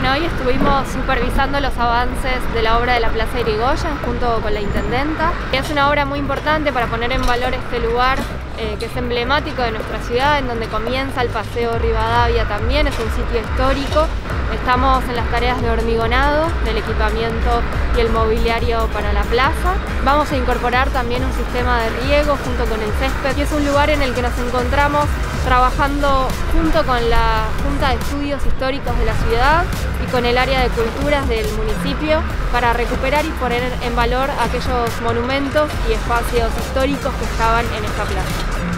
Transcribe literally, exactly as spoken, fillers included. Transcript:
Bueno, hoy estuvimos supervisando los avances de la obra de la Plaza Irigoyen junto con la Intendenta. Es una obra muy importante para poner en valor este lugar eh, que es emblemático de nuestra ciudad, en donde comienza el Paseo Rivadavia también, es un sitio histórico. Estamos en las tareas de hormigonado, del equipamiento y el mobiliario para la plaza. Vamos a incorporar también un sistema de riego junto con el césped y es un lugar en el que nos encontramos trabajando junto con la Junta de Estudios Históricos de la ciudad y con el área de culturas del municipio para recuperar y poner en valor aquellos monumentos y espacios históricos que estaban en esta plaza.